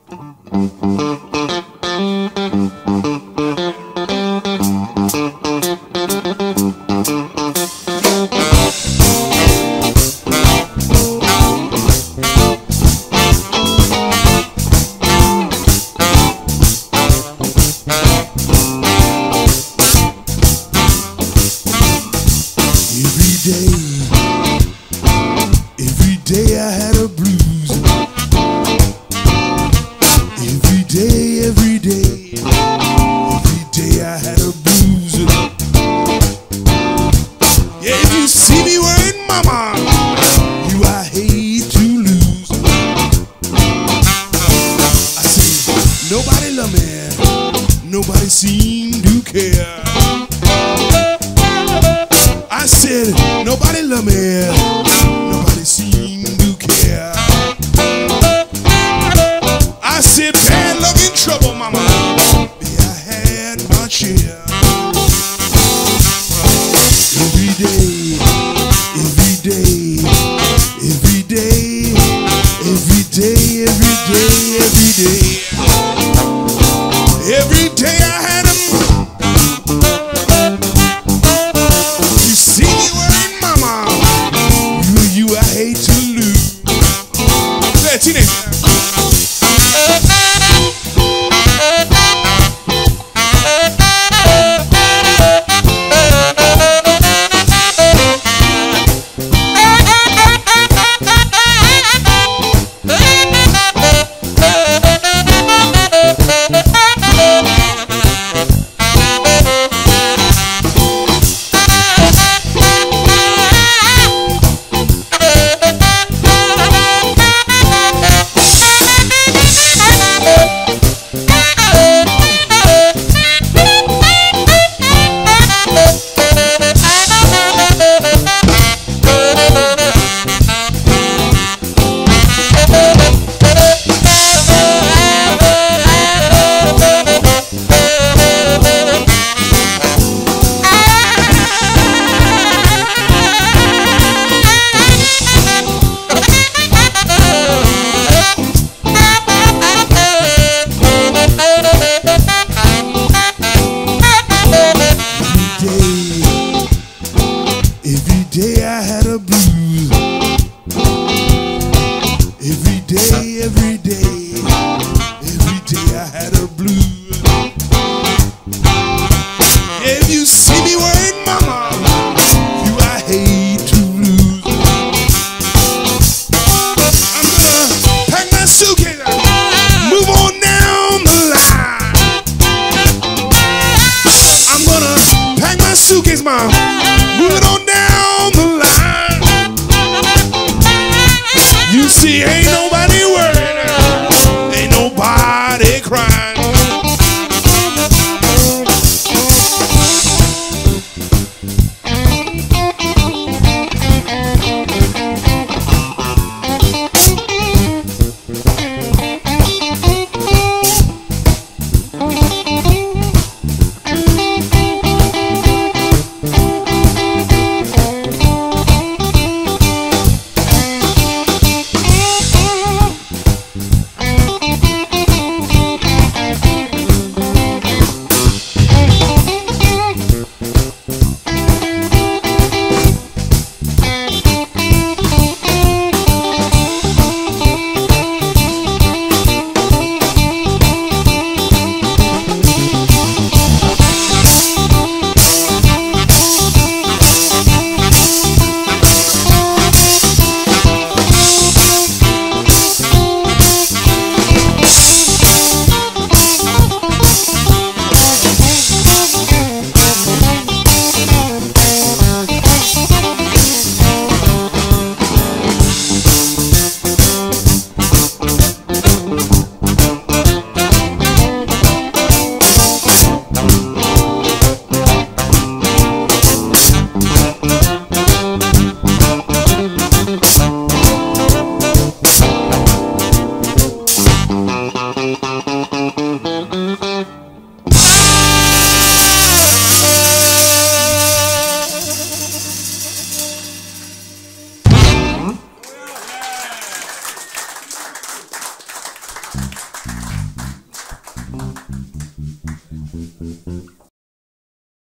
Every day I had a blues. Every day I had a blues. Yeah, if you see me worrying, mama, you I hate to lose. I say, nobody love me, nobody seem to care. I said, nobody love me, nobody seem to care. I said, bad luck in trouble, mama, yeah, I had my share. Every day, every day, every day, every day, every day, every day. Every day I had a I hate to lose. Yeah, teenage.